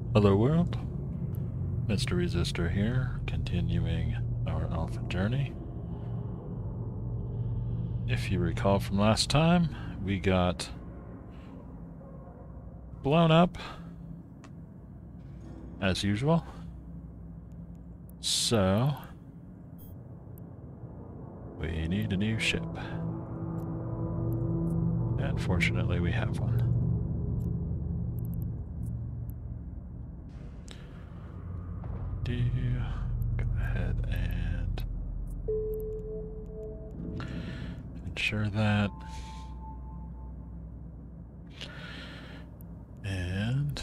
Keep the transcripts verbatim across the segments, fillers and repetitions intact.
Hello world, Mister Resistor here, continuing our alpha journey. If you recall from last time, we got blown up, as usual. So, we need a new ship. And fortunately we have one. Do you go ahead and ensure that. And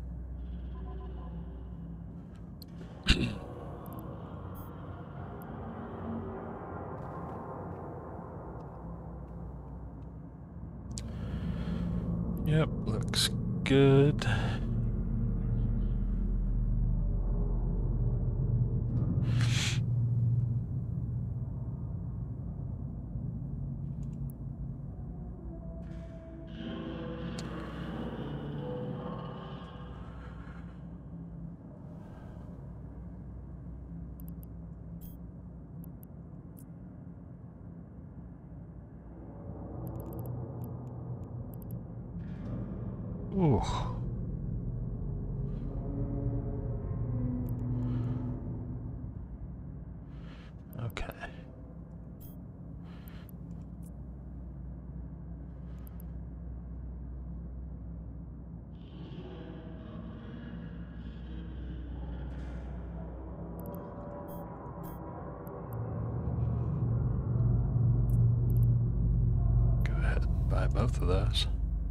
yep, looks good. Ooh. Okay. Go ahead and buy both of those.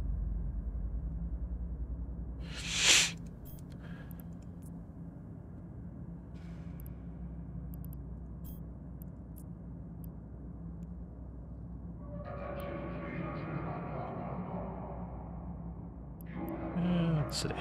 Yeah, let's see.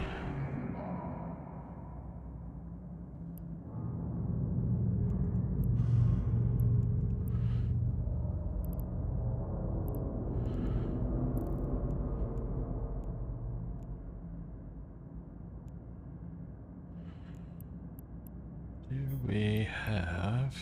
Do we have...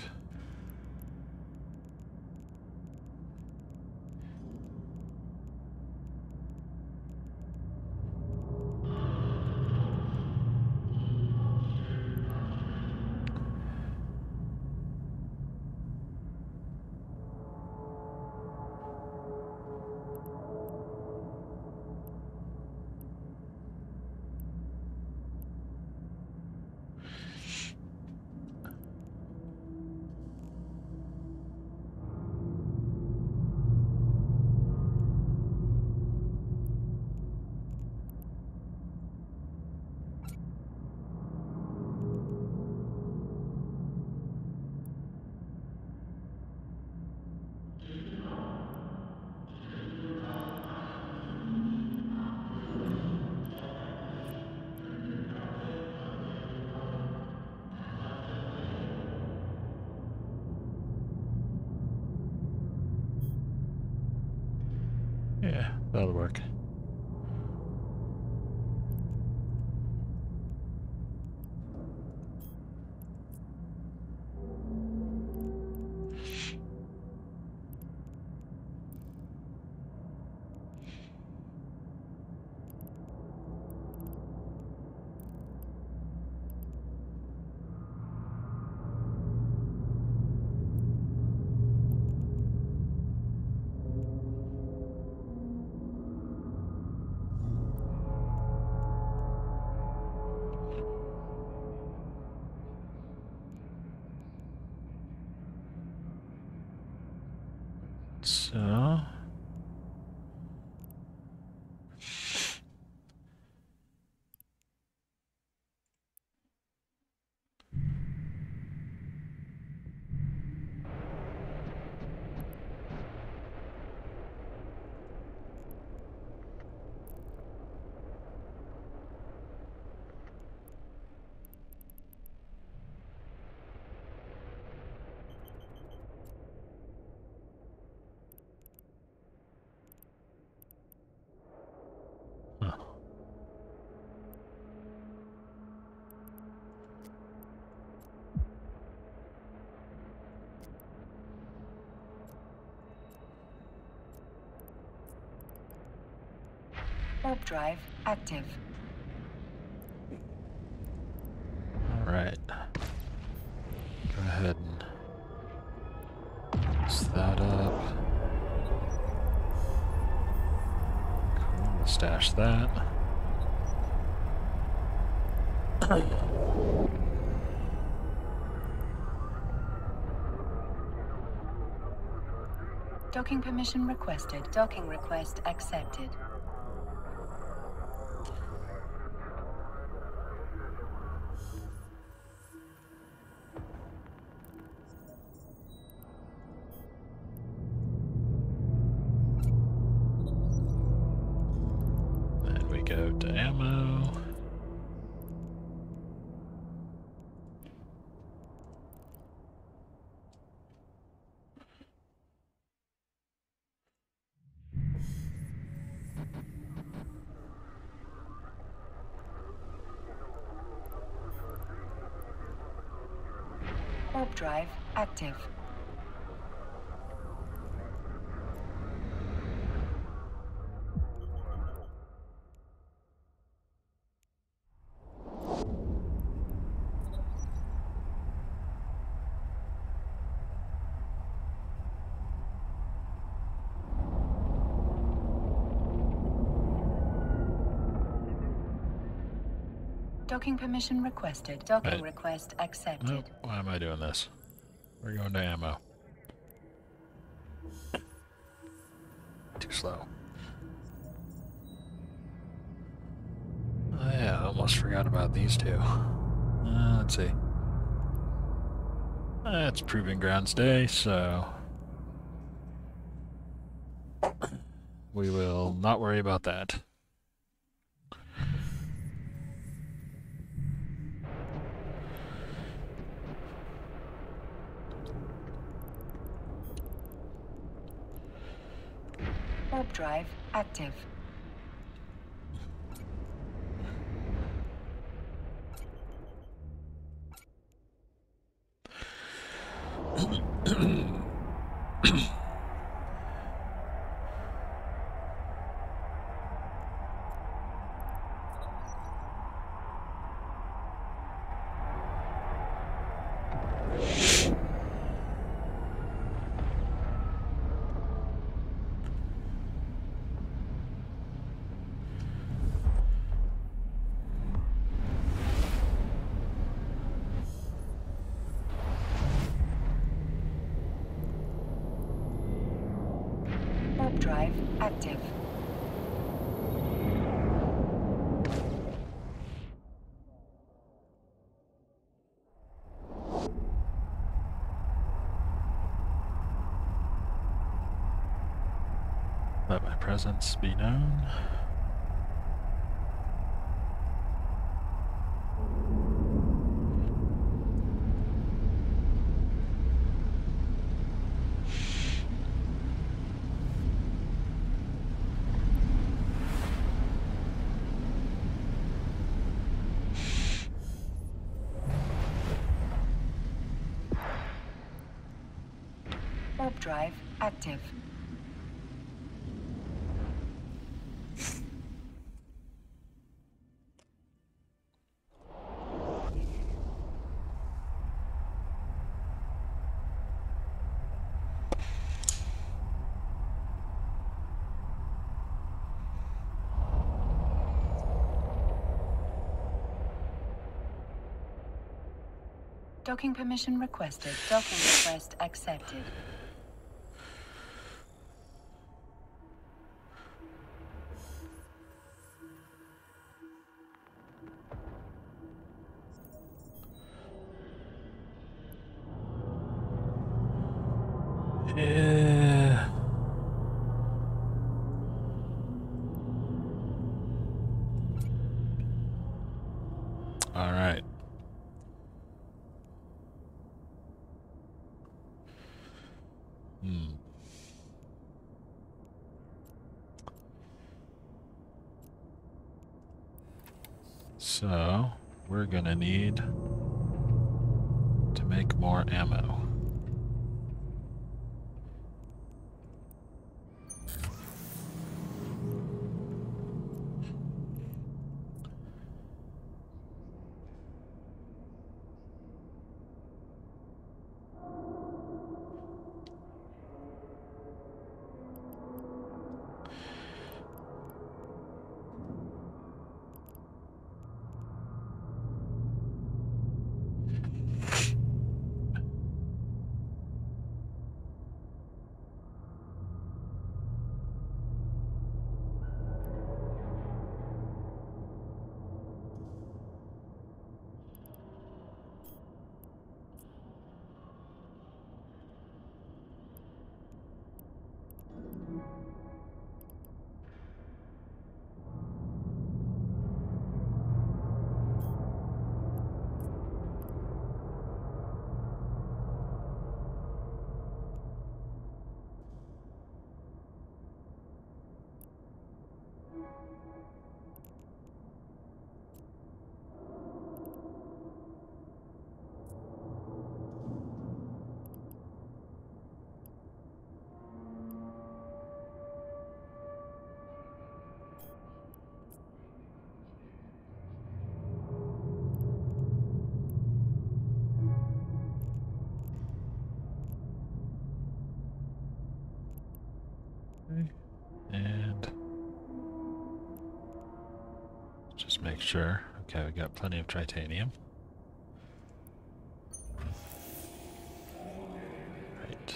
Yeah, that'll work. So... Warp drive active. Alright. Go ahead and use that up. Cool, we'll stash that. Docking permission requested. Docking request accepted. Then we go to ammo. Warp drive active. Docking permission requested. Docking Right. request accepted. Nope. Why am I doing this? We're going to ammo. Too slow. Oh yeah, I almost forgot about these two. Uh, let's see. Uh, it's Proving Grounds Day, so we will not worry about that. Warp drive active. Warp drive active. Let my presence be known. Warp drive active. Docking permission requested. Docking request accepted. Yeah. All right. Hmm. So, we're gonna need to make more ammo. Sure. Okay, we got plenty of titanium. Right.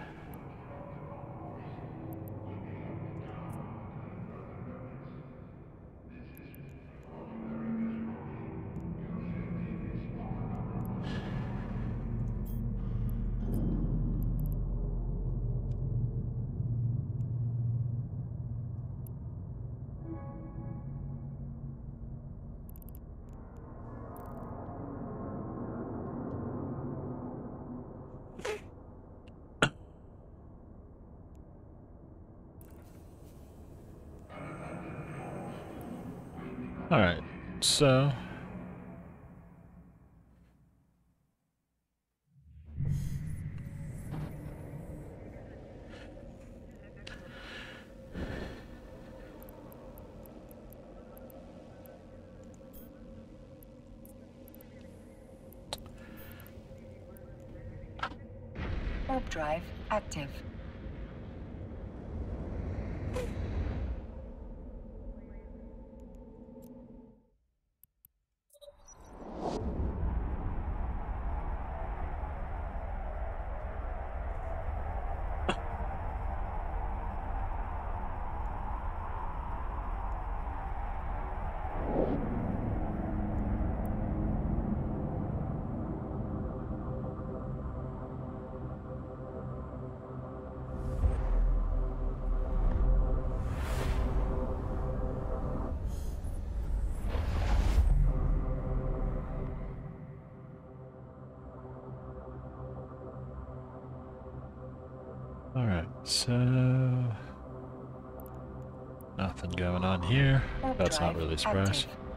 All right, so Warp drive active. all right, so nothing going on here. Warp That's not drive really a surprise. active.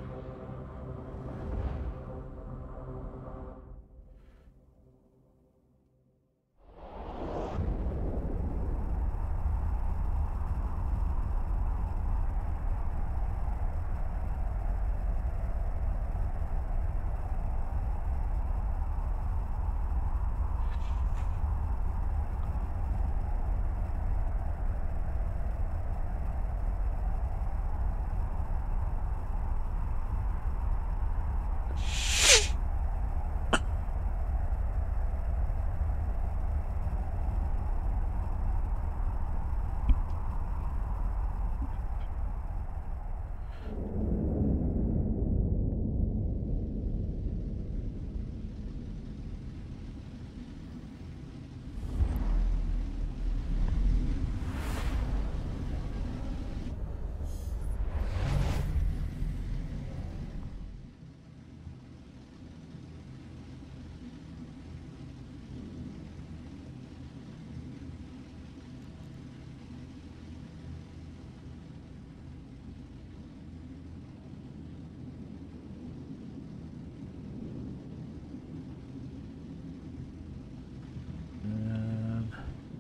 And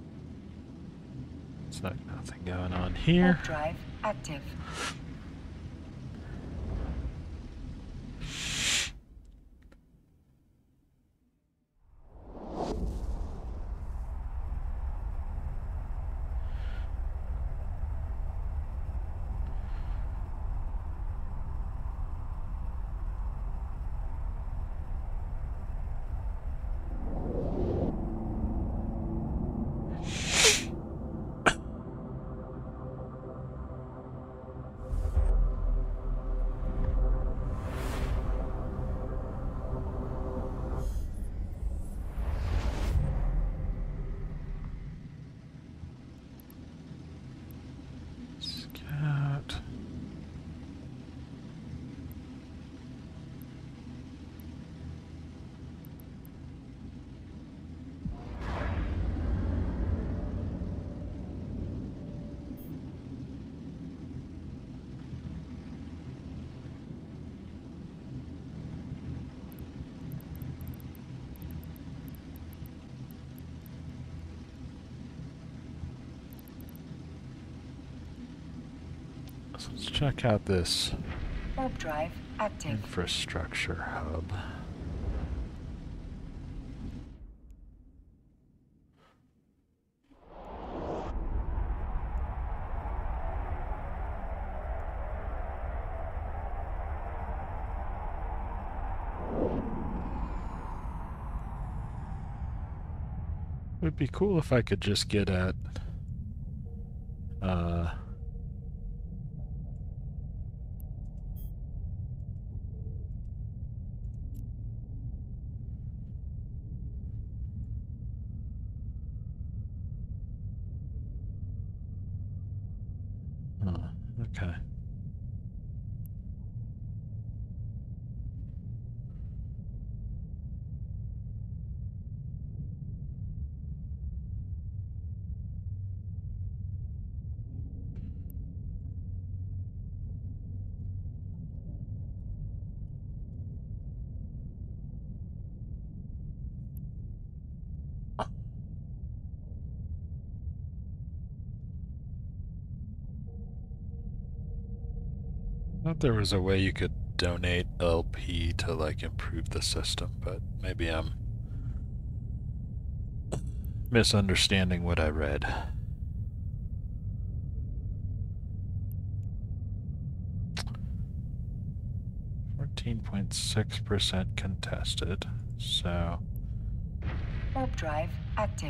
it's like nothing going on here. Warp drive active. Scout. So let's check out this Warp drive active. infrastructure hub. It would be cool if I could just get at uh huh, okay. I thought there was a way you could donate L P to like improve the system, but maybe I'm misunderstanding what I read. fourteen point six percent contested, so... Warp drive active.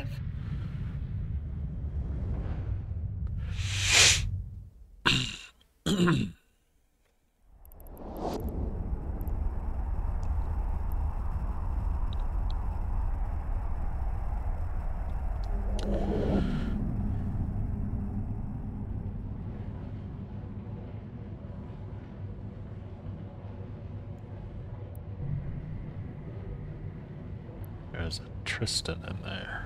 There's a Tristan in there.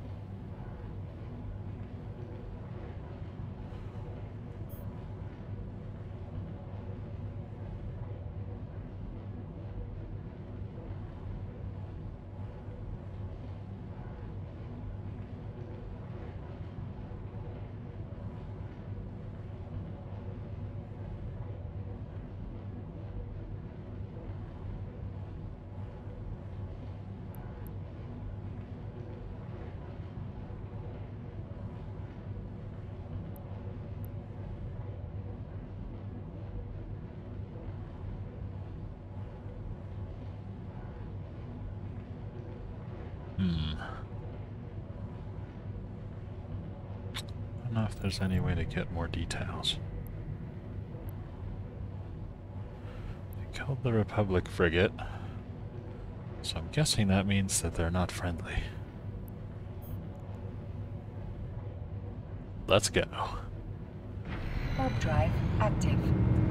Hmm. I don't know if there's any way to get more details. They killed the Republic frigate, so I'm guessing that means that they're not friendly. Let's go. Warp drive active.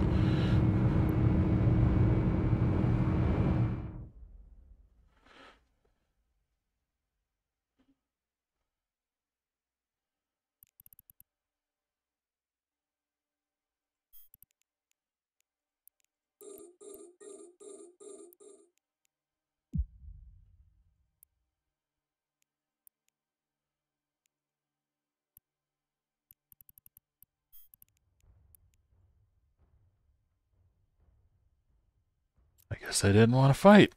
I guess they didn't want to fight.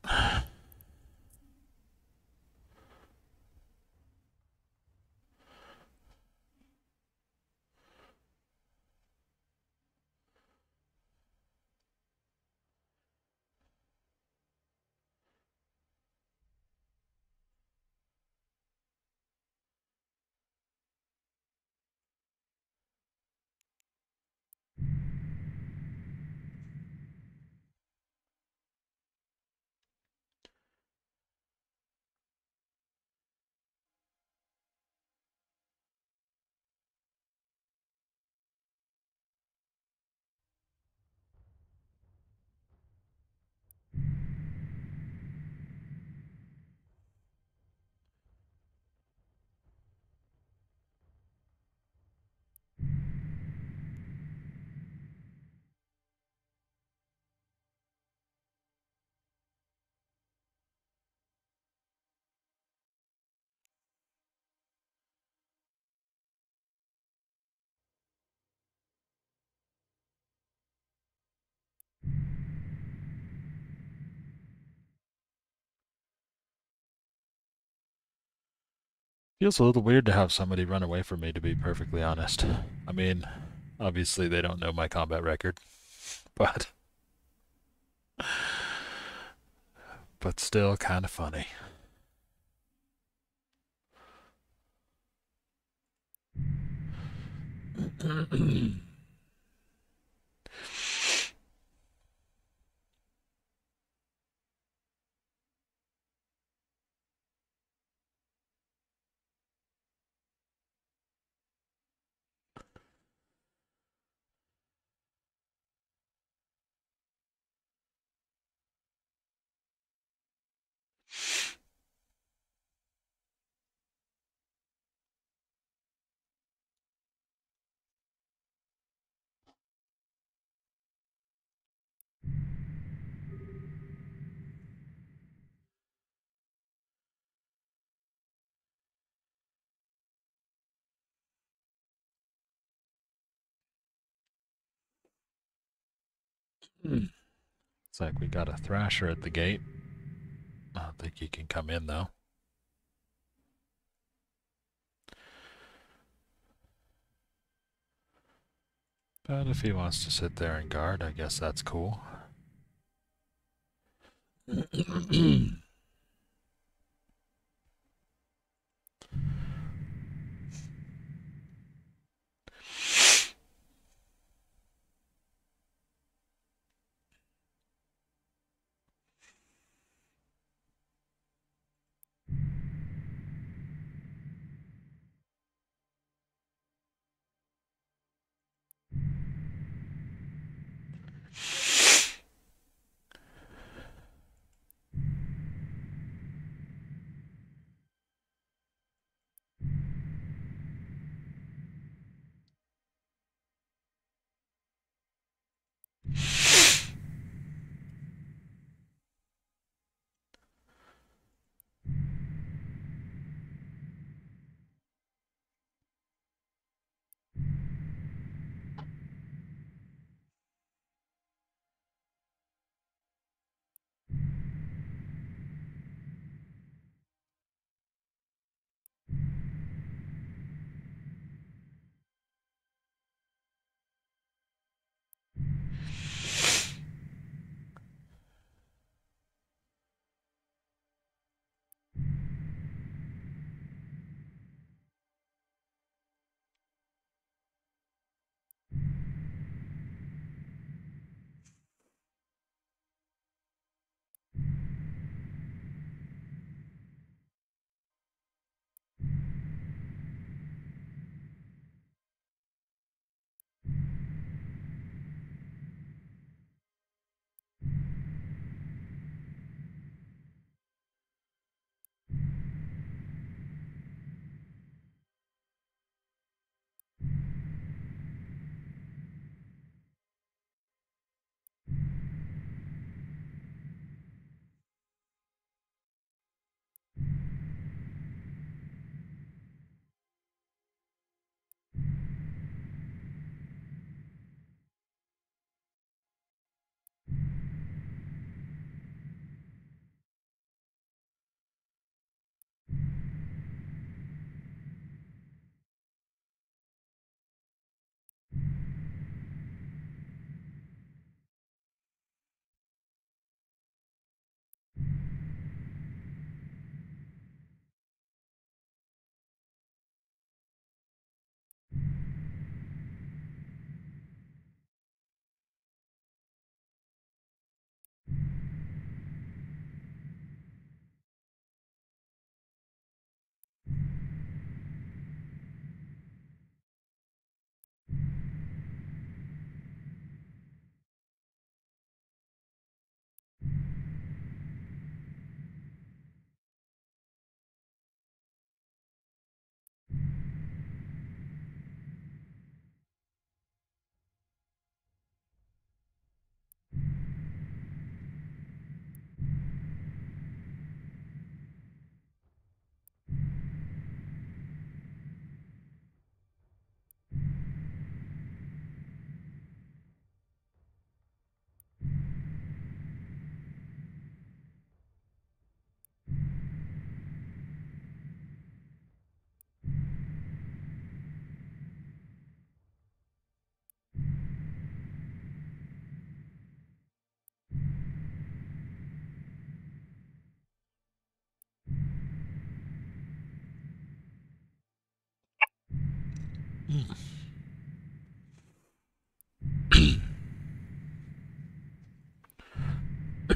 Feels a little weird to have somebody run away from me, to be perfectly honest. I mean, obviously they don't know my combat record, but... but still kind of funny. Looks like we got a Thrasher at the gate. I don't think he can come in, though. But if he wants to sit there and guard, I guess that's cool.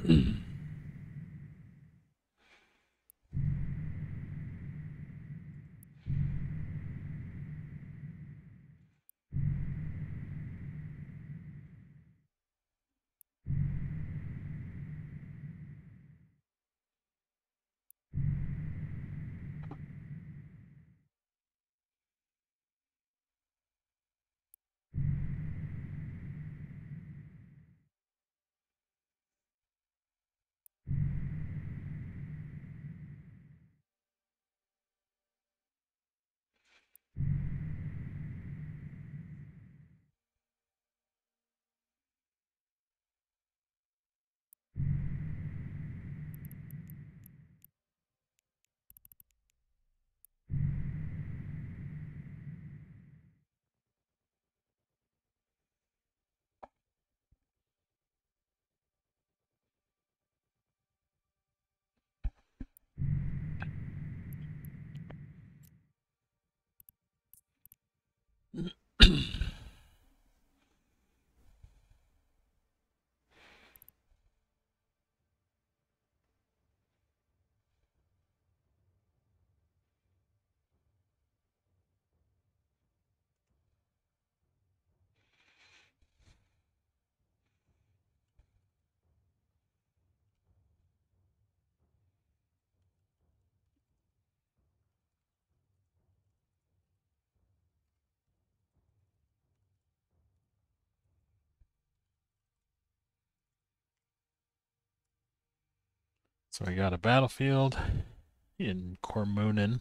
So we got a battlefield in Cormonen.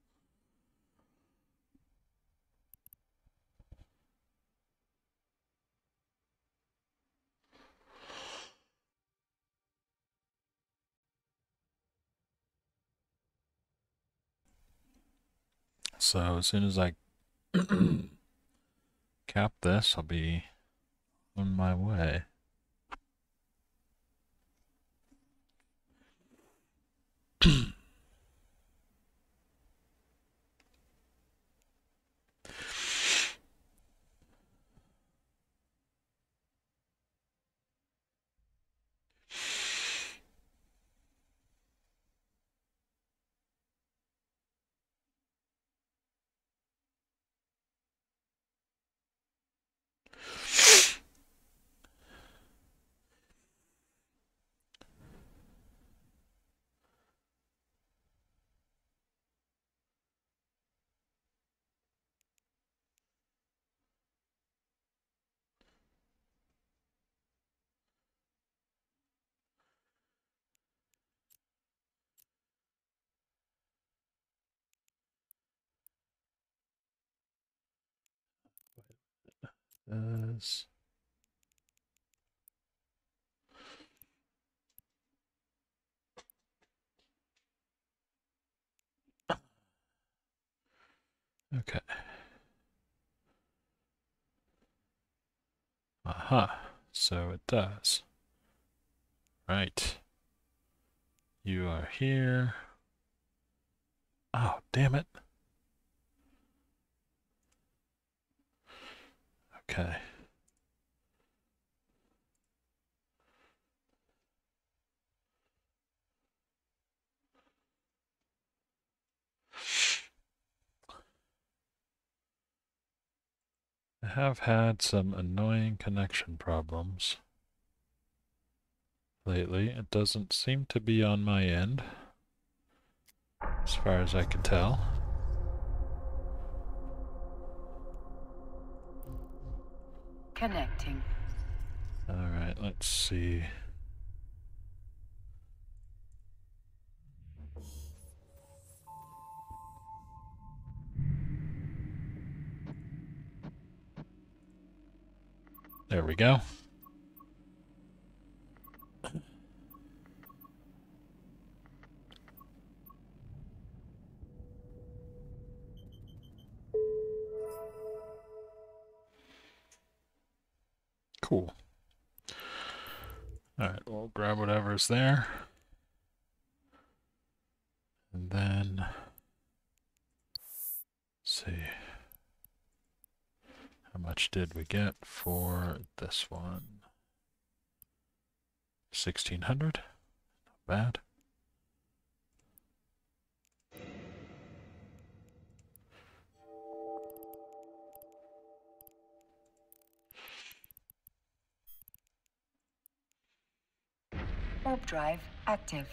So as soon as I cap this, I'll be on my way. This. Okay. Aha. So it does. Right. You are here. Oh, damn it. Okay. I have had some annoying connection problems lately. It doesn't seem to be on my end, as far as I can tell. Connecting. Alright, let's see. There we go. Cool. Alright, we'll grab whatever's there. And then, let's see. How much did we get for this one? sixteen hundred. Not bad. Warp drive active.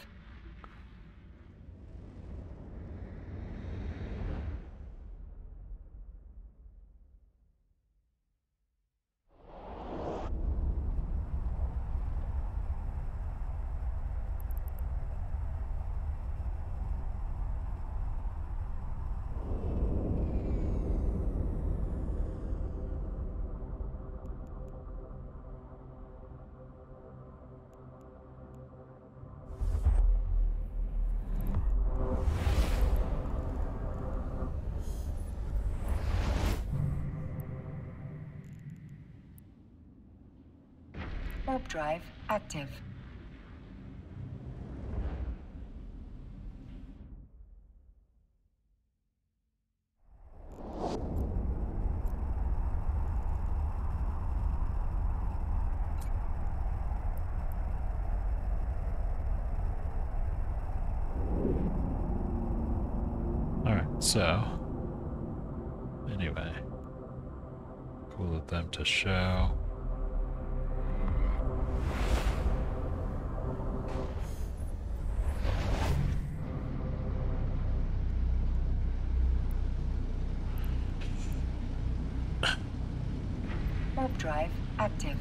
Warp drive active. Alright, so anyway, cool of them to show. Warp drive active.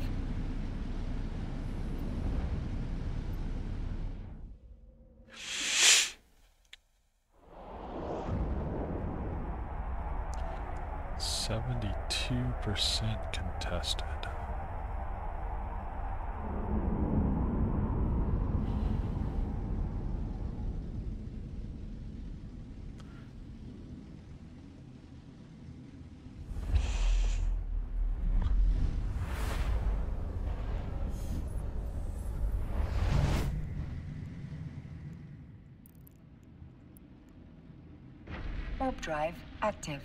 Seventy-two percent contested. Warp drive active.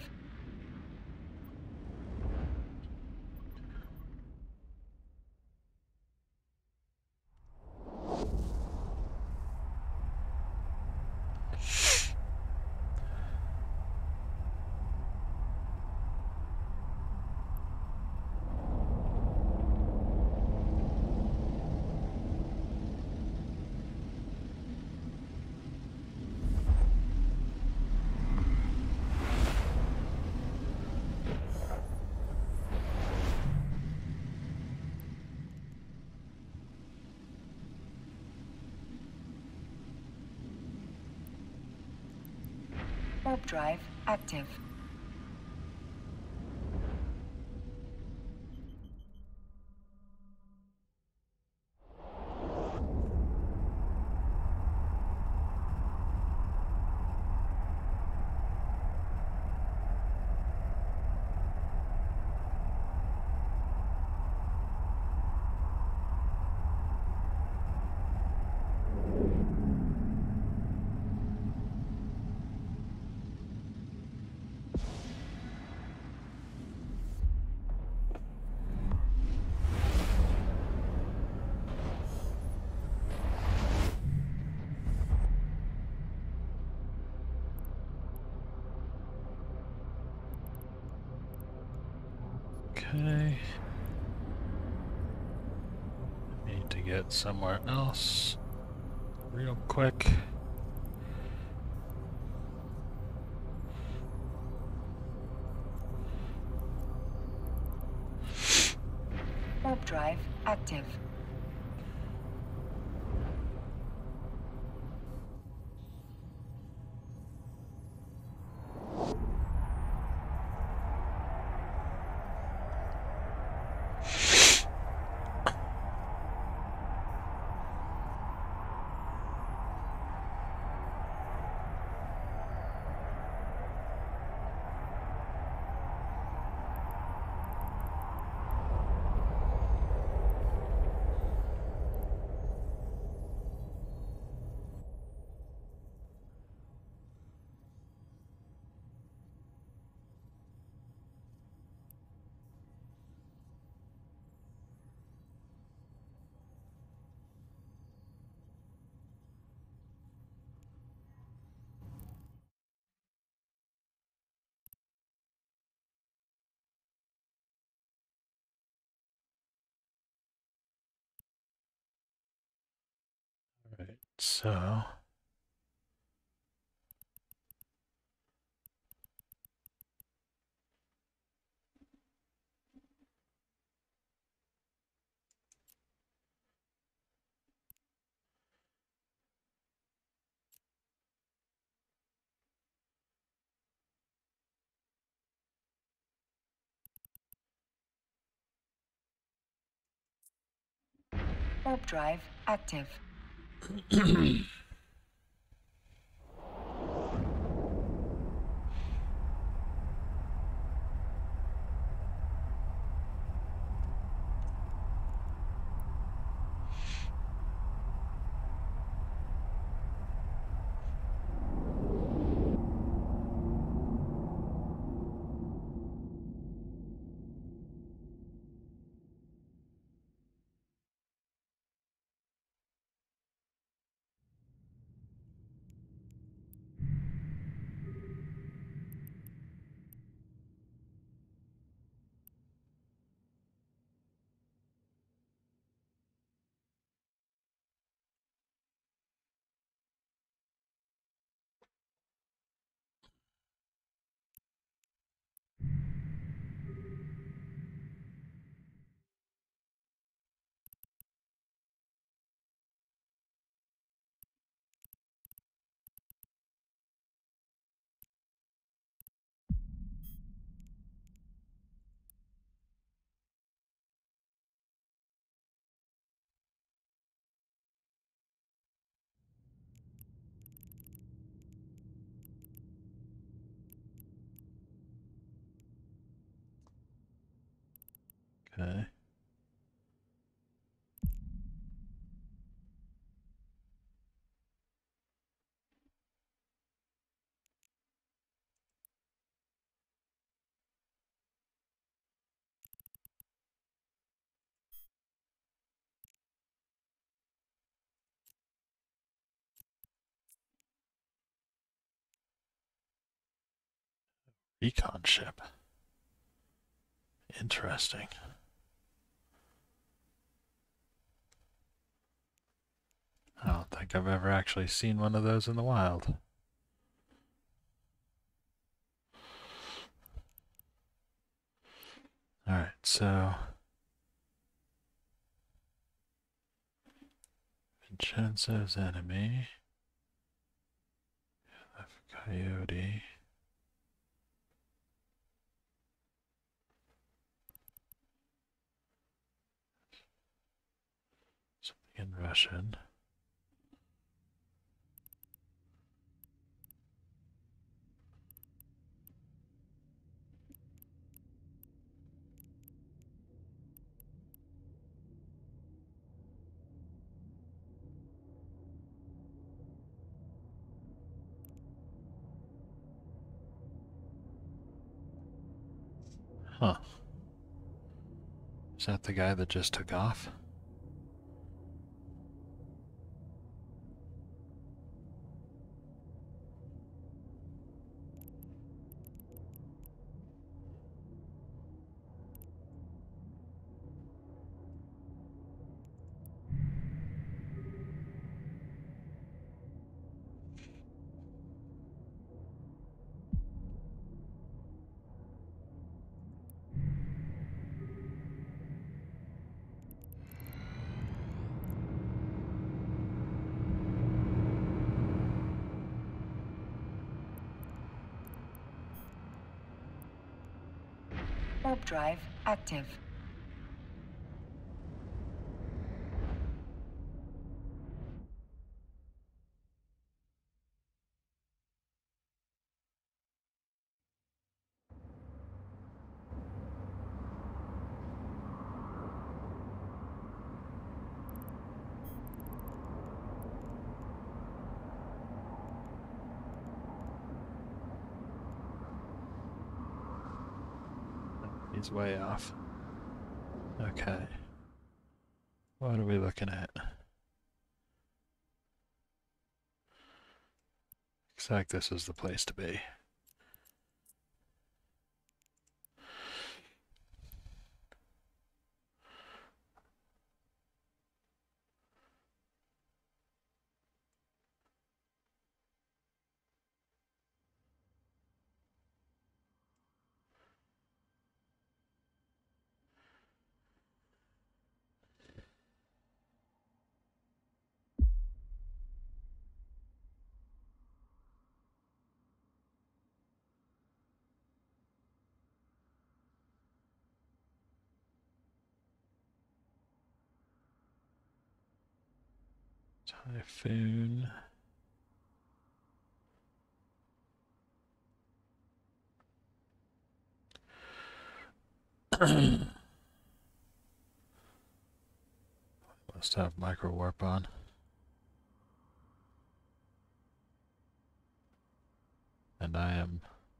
Warp drive active. Okay. Need to get somewhere else real quick. Warp drive active. So Warp drive active. okay. Recon ship. Interesting. I don't think I've ever actually seen one of those in the wild. Alright, so Vincenzo's enemy. Coyote. Something in Russian. Huh. Is that the guy that just took off? Warp drive active. He's way off. Okay. What are we looking at? Looks like this is the place to be. Typhoon. Must have micro warp on. And I am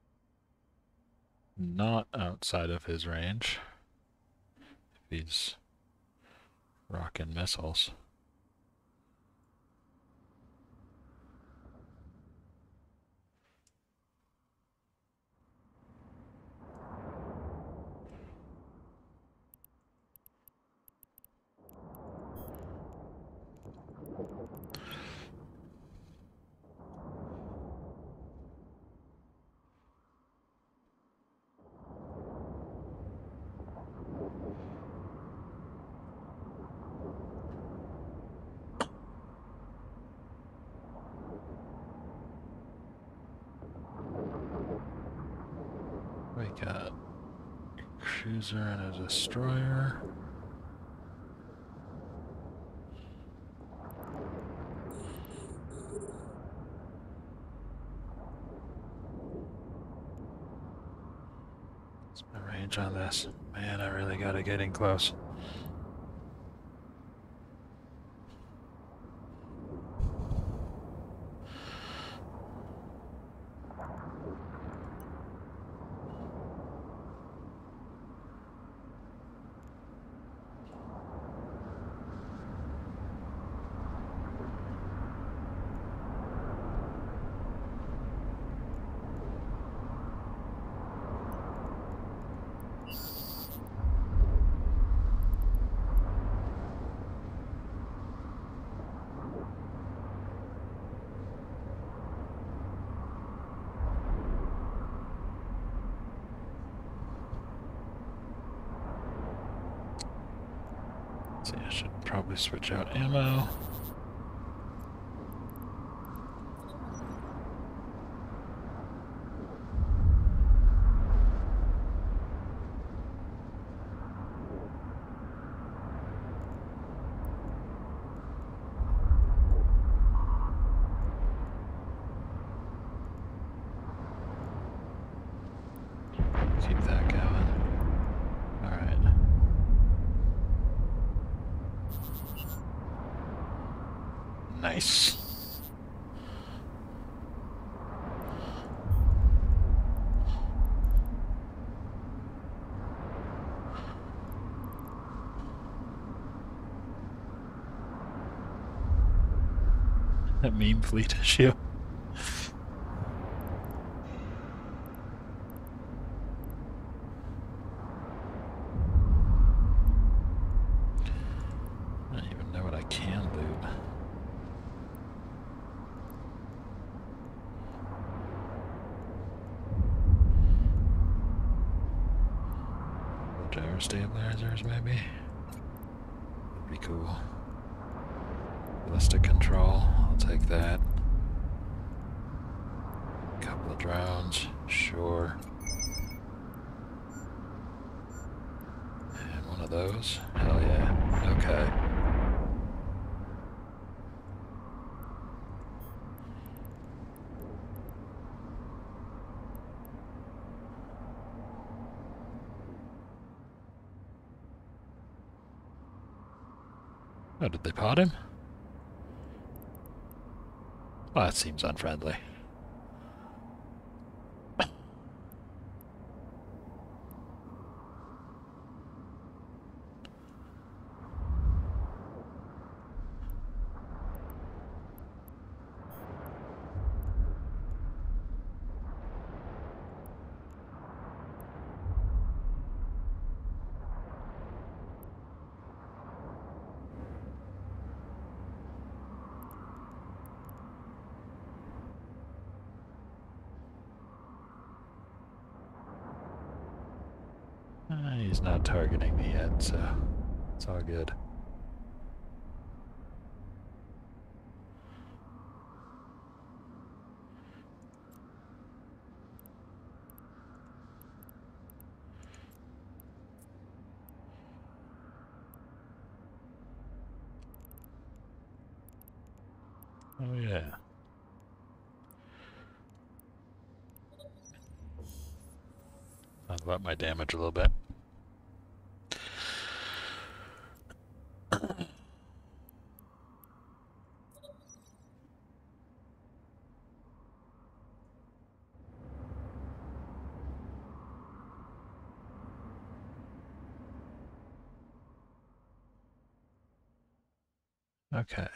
not outside of his range. If he's rocking missiles. We got a cruiser and a destroyer. What's my range on this? Man, I really gotta get in close. See, I should probably switch out ammo. Keep that going. All right. Nice. That meme fleet issue. I don't even know what I can loot. Gyro stabilizers, maybe? That'd be cool. Ballistic control, I'll take that. Couple of drones, sure. And one of those, hell yeah, okay. Oh, did they pot him? Well, that seems unfriendly. Uh, he's not targeting me yet, so it's all good. Oh yeah. Talk about my damage a little bit. Okay.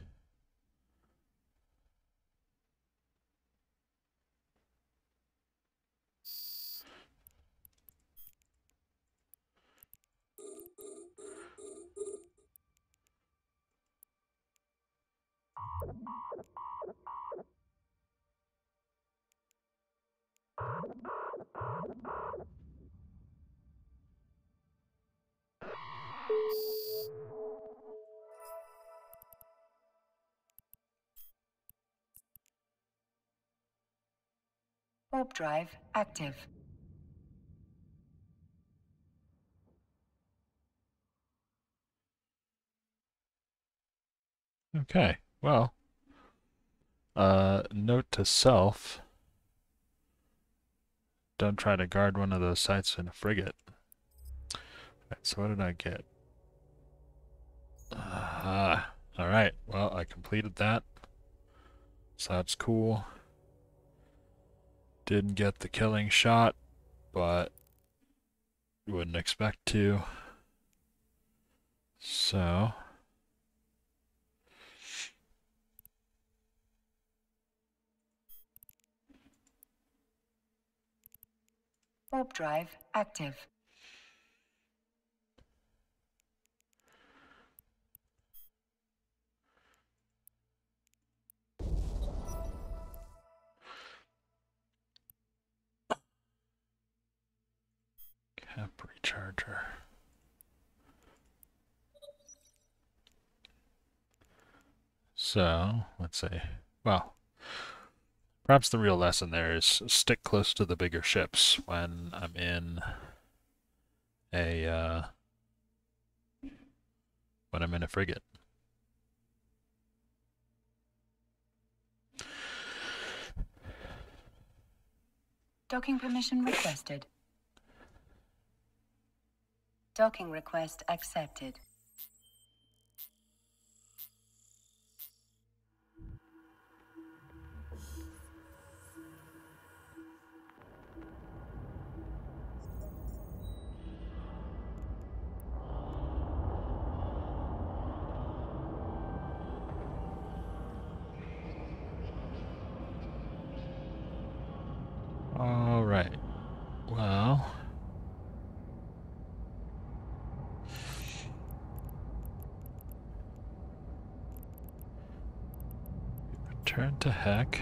Warp drive active. Okay. Well, uh, note to self. Don't try to guard one of those sites in a frigate. Right, so what did I get? Ah, alright. Well, I completed that. So that's cool. Didn't get the killing shot, but wouldn't expect to. So... Warp drive active. Cap recharger. So, let's see. Well, perhaps the real lesson there is stick close to the bigger ships when I'm in a, uh, when I'm in a frigate. Docking permission requested. Docking request accepted. All right. Well, return to heck.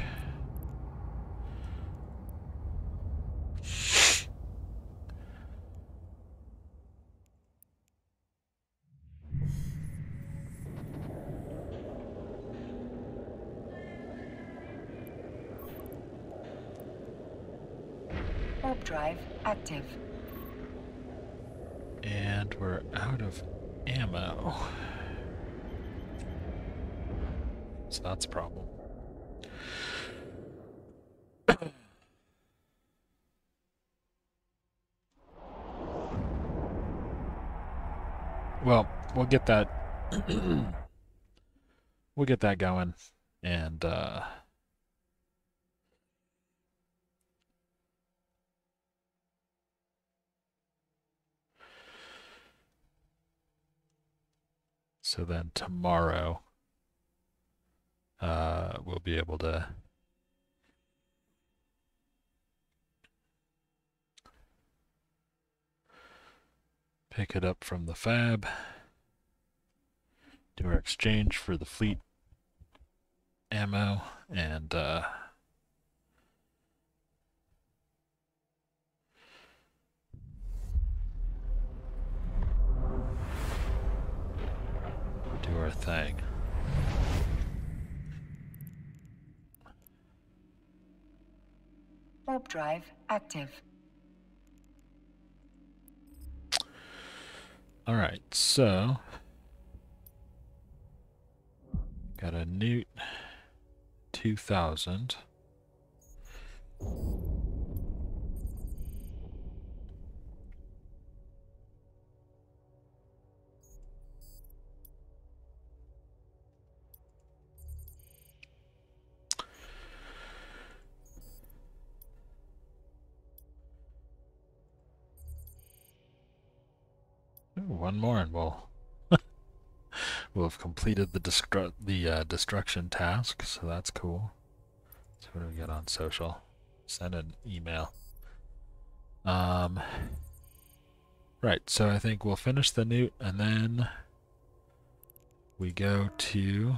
Warp drive active. And we're out of ammo. So that's a problem. Well, we'll get that we'll get that going and uh so then tomorrow uh we'll be able to pick it up from the fab, do our exchange for the fleet ammo, and uh, do our thing. Warp drive active. All right, so got a newt, two thousand. Ooh, one more and we'll we'll have completed the destru the uh, destruction task, so that's cool. So what do we get on social? Send an email. Um, right, so I think we'll finish the newt and then we go to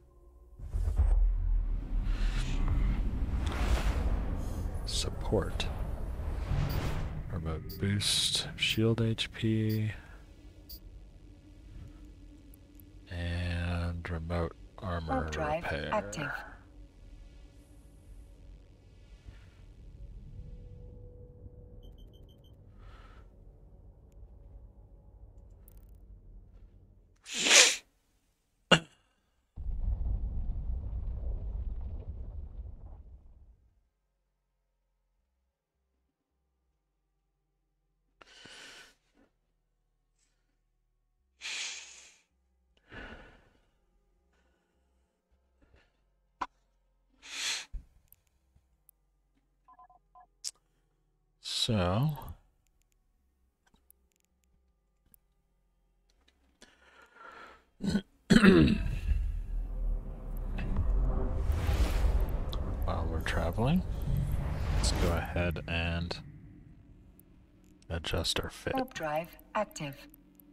support. Remote boost, shield H P, and remote armor Warp drive repair. active. So while we're traveling, let's go ahead and adjust our fit. Warp drive active.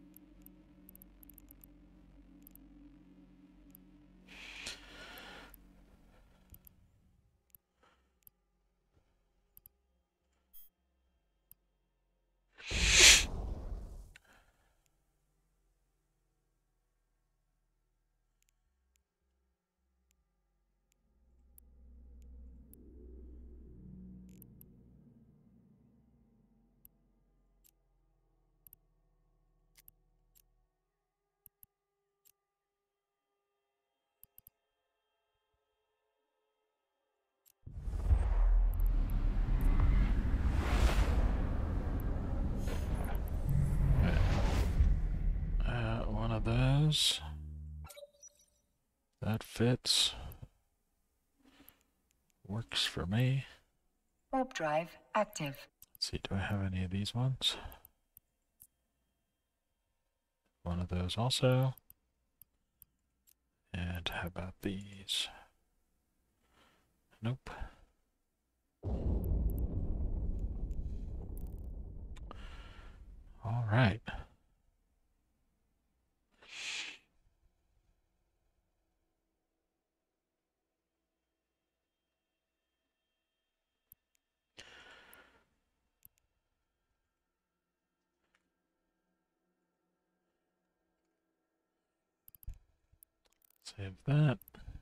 Uh, one of those. That fits. Works for me. Warp drive active. Let's see, do I have any of these ones? One of those also. And how about these? Nope. All right. Save that.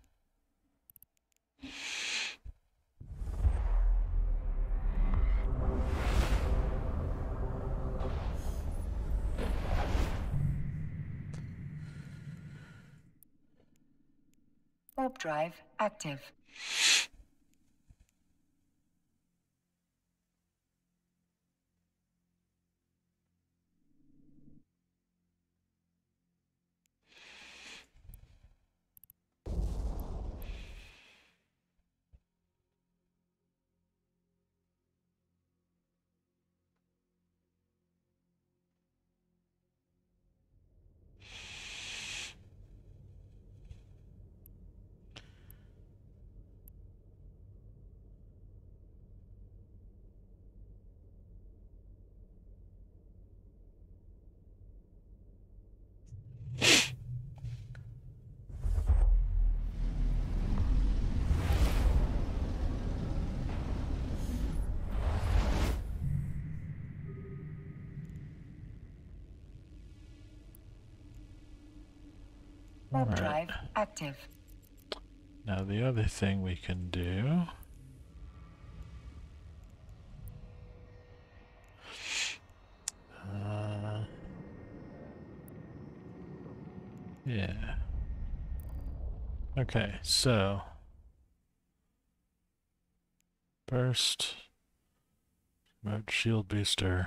Warp drive active. Warp All right. drive active. Now the other thing we can do uh, yeah. Okay, so Burst. Mode shield booster.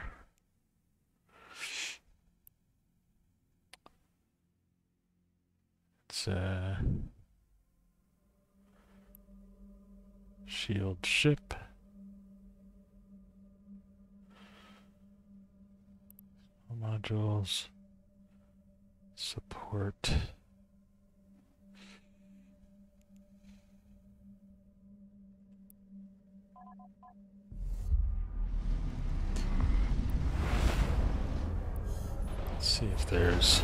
It's a shield ship. Modules. Support. Let's see if there's...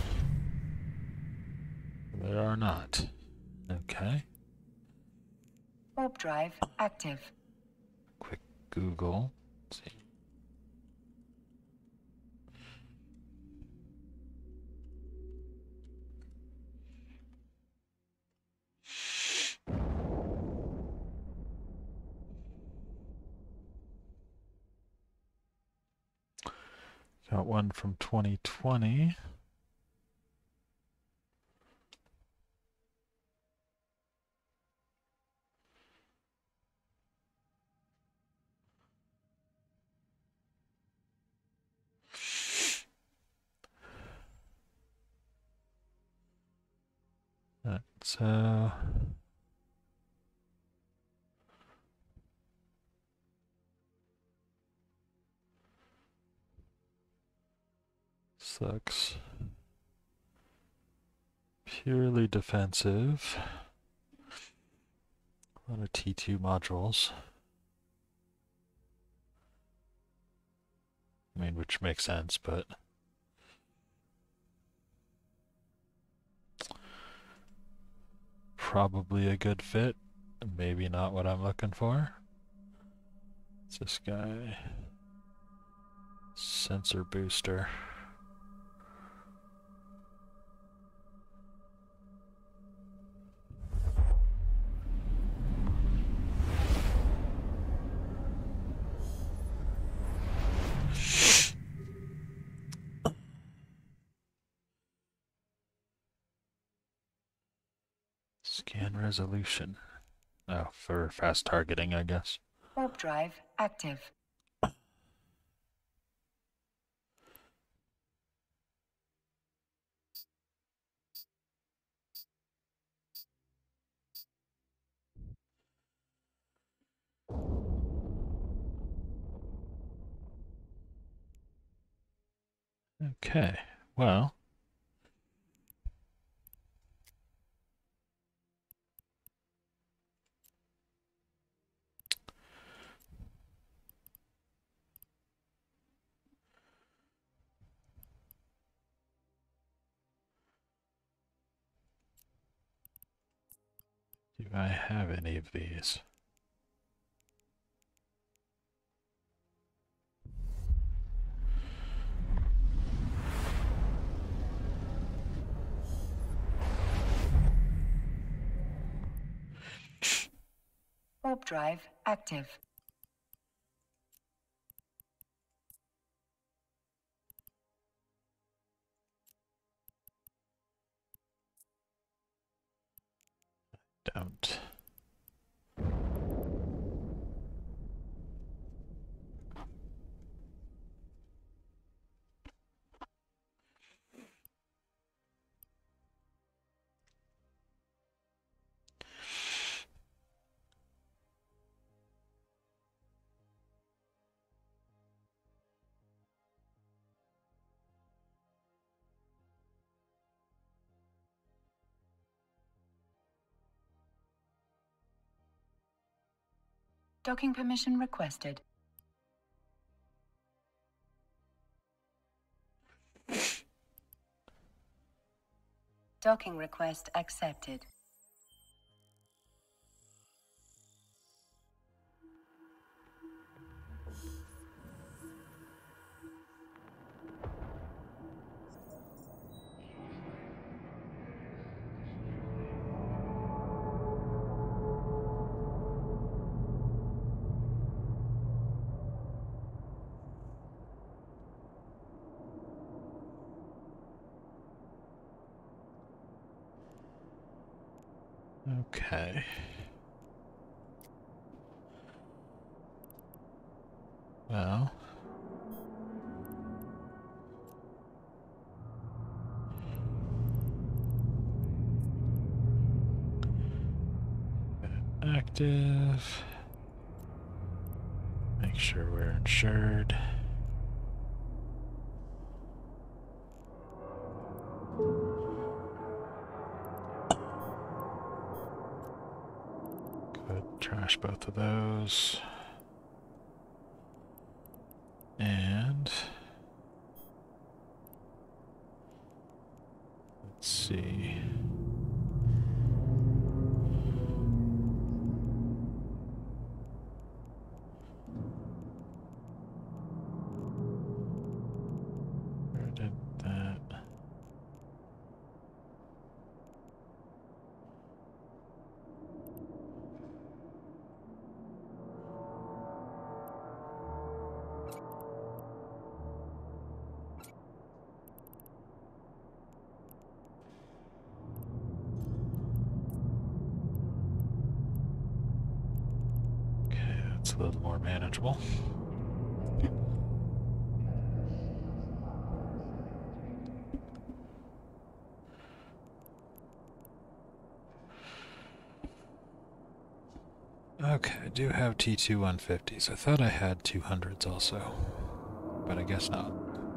There are not. Okay. Warp drive active. Quick Google. Let's see. Got one from twenty twenty. That's uh sucks. Purely defensive. A lot of T two modules. I mean, which makes sense, but probably a good fit. Maybe not what I'm looking for. It's this guy. Sensor booster. Scan resolution. Oh, for fast targeting, I guess. Warp drive active. Okay, well. Do I have any of these? Warp drive active. Don't. Docking permission requested. Docking request accepted. Okay. Well. Active. Make sure we're insured. Good. Trash both of those. And let's see. Where did that? Okay, that's a little more manageable. Okay, I do have T two one fifties. I thought I had two hundreds also, but I guess not.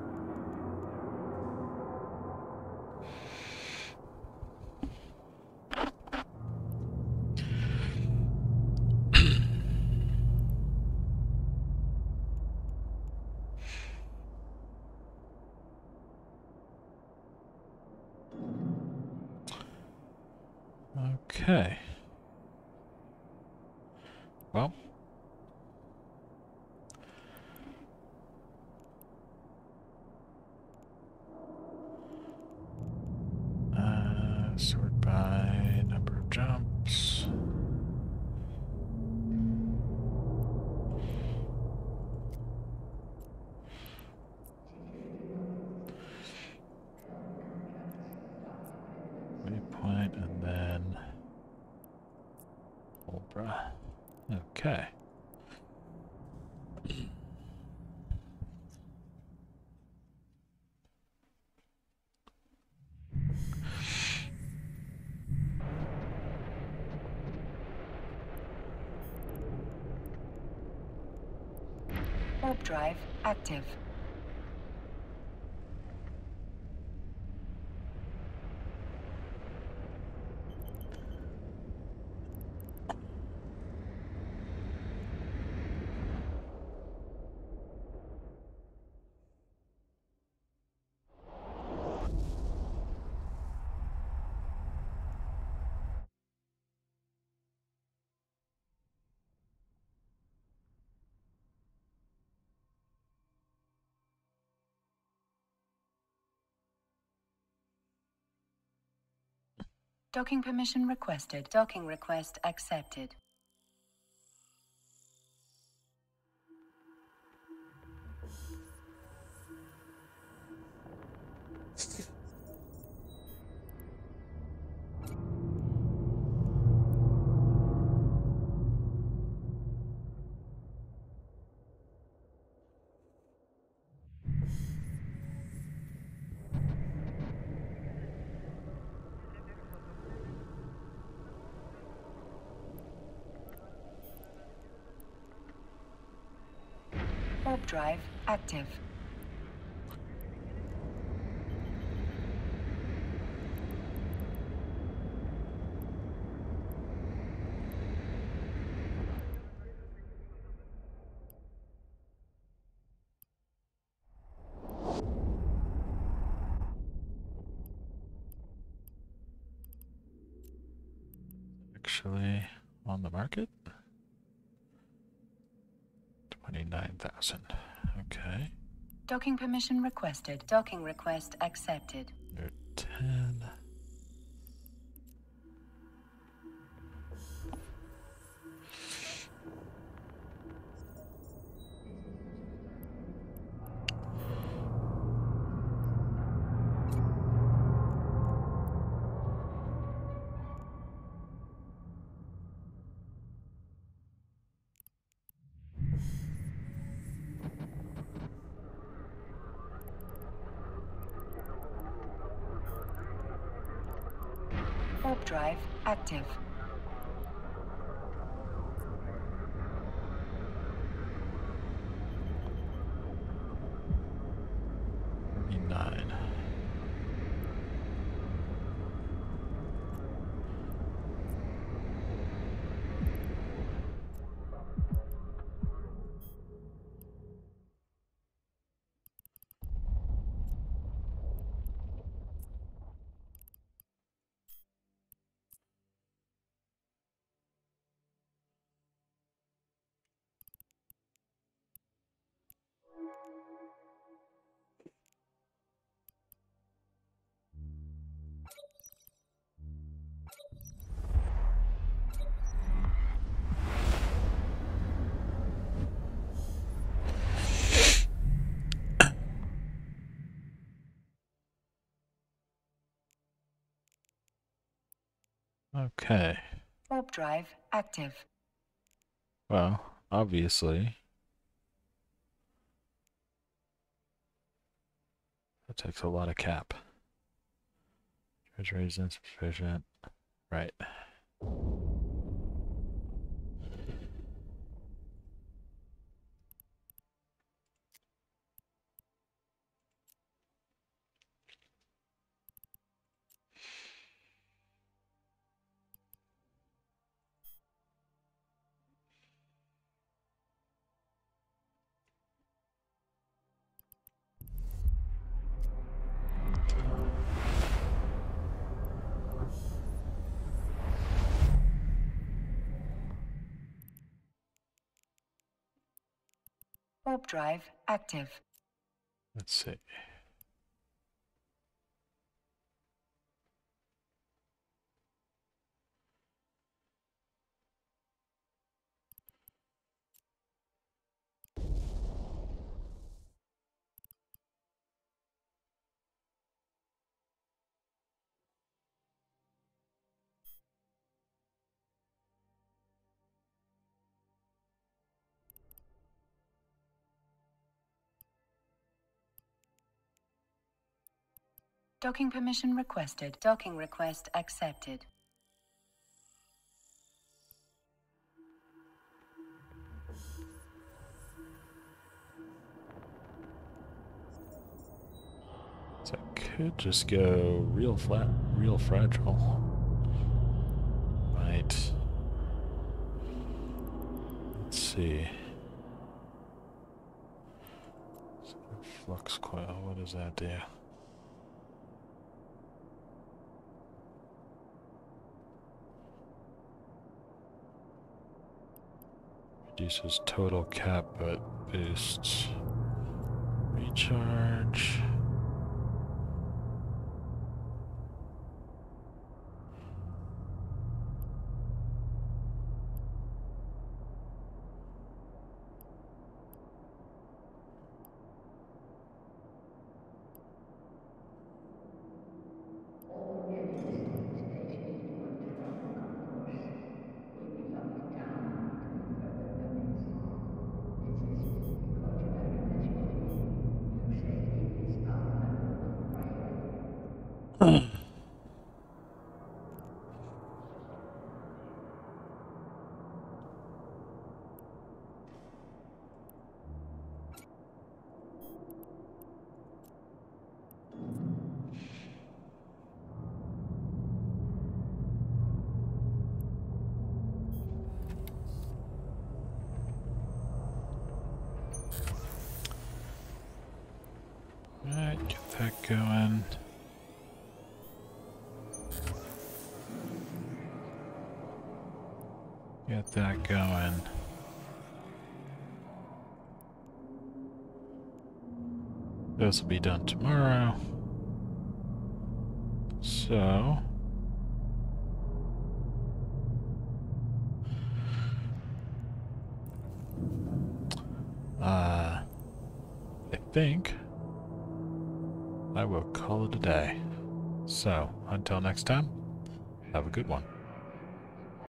Okay. Well. Uh, sort by number of jumps. Waypoint and then Ulbra. Okay. Warp drive active. Docking permission requested. Docking request accepted. Warp drive active. Actually on the market. twenty-nine thousand. Okay. Docking permission requested. Docking request accepted. ten. Warp drive active. thirty-nine. Okay. Warp drive active. Well, obviously, that takes a lot of cap. Treasury is insufficient. Right. Warp drive active. Let's see. Docking permission requested. Docking request accepted. So I could just go real flat, real fragile. Right. Let's see. Flux coil, what does that do? Reduces total cap, but boosts recharge. Alright, get that going. Get that going. This will be done tomorrow. So... Uh... I think... I will call it a day. So, until next time, have a good one.